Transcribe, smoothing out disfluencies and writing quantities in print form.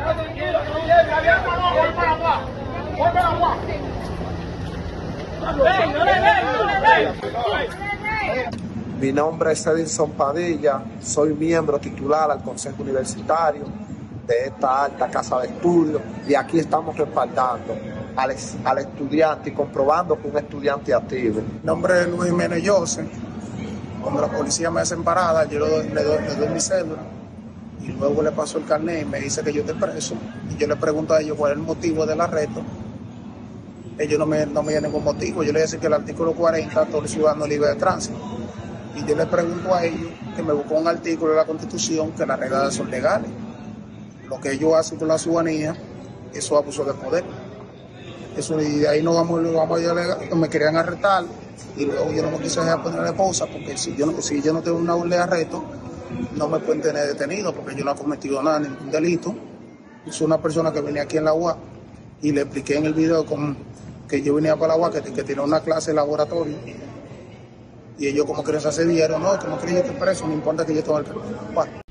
Mi nombre es Edinson Padilla, soy miembro titular al Consejo Universitario de esta alta casa de estudios y aquí estamos respaldando al estudiante y comprobando que un estudiante activo. Mi nombre es Luis Jiménez José. Cuando la policía me hace parada, yo le doy mi cédula y luego le paso el carnet y me dice que yo esté preso. Y yo le pregunto a ellos cuál es el motivo del arresto. Ellos no me dieron ningún motivo. Yo le decía que el artículo 40, todo el ciudadano libre de tránsito. Y yo le pregunto a ellos que me buscó un artículo de la Constitución que las reglas son legales. Lo que ellos hacen con la ciudadanía, eso es abuso de poder. Eso, y de ahí no vamos a me querían arrestar y luego yo no me quise dejar poner la esposa porque si yo no tengo una orden de arresto, no me pueden tener detenido porque yo no he cometido nada, ningún delito. Soy una persona que venía aquí en la UAS y le expliqué en el video que yo venía para la UAS, que tenía una clase de laboratorio. Y ellos como que se accedieron, no, que no quería yo estar preso, no importa que yo esté en el